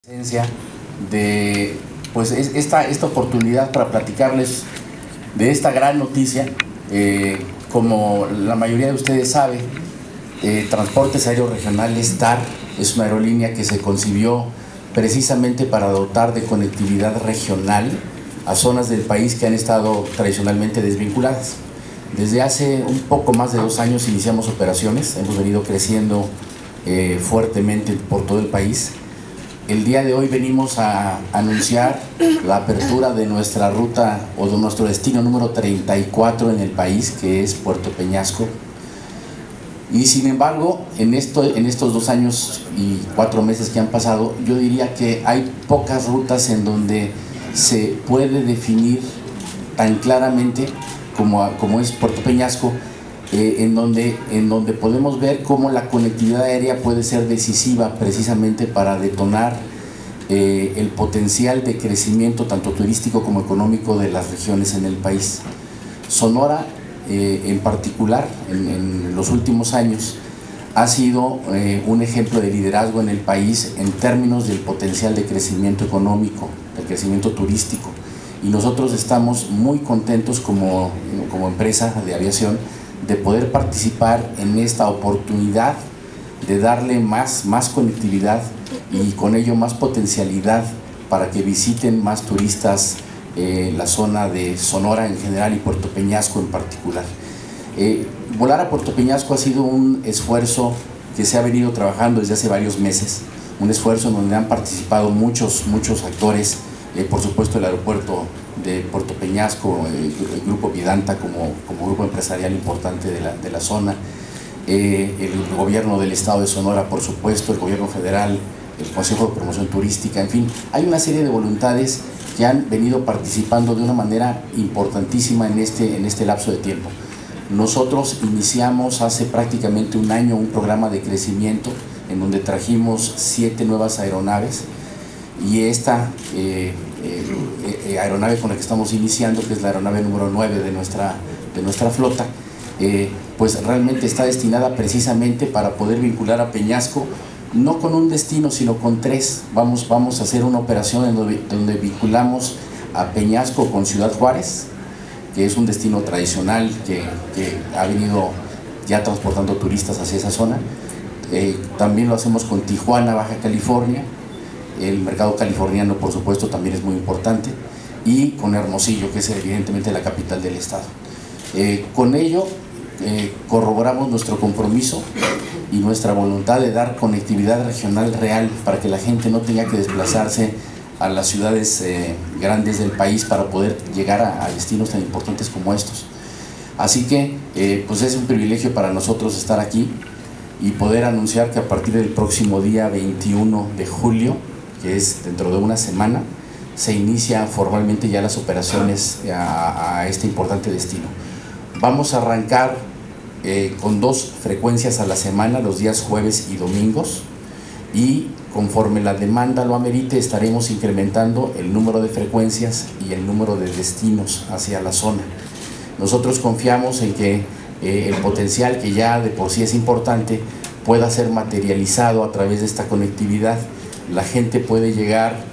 De pues esta oportunidad para platicarles de esta gran noticia. Como la mayoría de ustedes sabe, Transportes Aéreos Regionales TAR es una aerolínea que se concibió precisamente para dotar de conectividad regional a zonas del país que han estado tradicionalmente desvinculadas. Desde hace un poco más de 2 años iniciamos operaciones, hemos venido creciendo fuertemente por todo el país. El día de hoy venimos a anunciar la apertura de nuestra ruta o de nuestro destino número 34 en el país, que es Puerto Peñasco. Y sin embargo, en estos 2 años y 4 meses que han pasado, yo diría que hay pocas rutas en donde se puede definir tan claramente como es Puerto Peñasco, en donde podemos ver cómo la conectividad aérea puede ser decisiva precisamente para detonar el potencial de crecimiento tanto turístico como económico de las regiones en el país. Sonora en particular en los últimos años ha sido un ejemplo de liderazgo en el país en términos del potencial de crecimiento económico, del crecimiento turístico, y nosotros estamos muy contentos como empresa de aviación de poder participar en esta oportunidad de darle más conectividad y con ello más potencialidad para que visiten más turistas la zona de Sonora en general y Puerto Peñasco en particular. Volar a Puerto Peñasco ha sido un esfuerzo que se ha venido trabajando desde hace varios meses, un esfuerzo en donde han participado muchos actores, por supuesto el aeropuerto de Puerto Peñasco, el Grupo Vidanta como grupo empresarial importante de la zona, el gobierno del estado de Sonora, por supuesto, el gobierno federal, el Consejo de Promoción Turística, en fin, hay una serie de voluntades que han venido participando de una manera importantísima en este lapso de tiempo. Nosotros iniciamos hace prácticamente 1 año un programa de crecimiento en donde trajimos 7 nuevas aeronaves, y esta aeronave con la que estamos iniciando, que es la aeronave número 9 de nuestra flota, pues realmente está destinada precisamente para poder vincular a Peñasco, no con un destino, sino con 3. Vamos a hacer una operación en donde vinculamos a Peñasco con Ciudad Juárez, que es un destino tradicional que ha venido ya transportando turistas hacia esa zona. También lo hacemos con Tijuana, Baja California. El mercado californiano, por supuesto, también es muy importante, y con Hermosillo, que es evidentemente la capital del estado. Con ello corroboramos nuestro compromiso y nuestra voluntad de dar conectividad regional real para que la gente no tenga que desplazarse a las ciudades grandes del país para poder llegar a destinos tan importantes como estos. Así que pues es un privilegio para nosotros estar aquí y poder anunciar que a partir del próximo día 21 de julio, que es dentro de una semana, se inicia formalmente ya las operaciones a este importante destino. Vamos a arrancar con 2 frecuencias a la semana, los días jueves y domingos, y conforme la demanda lo amerite estaremos incrementando el número de frecuencias y el número de destinos hacia la zona. Nosotros confiamos en que el potencial, que ya de por sí es importante, pueda ser materializado a través de esta conectividad. La gente puede llegar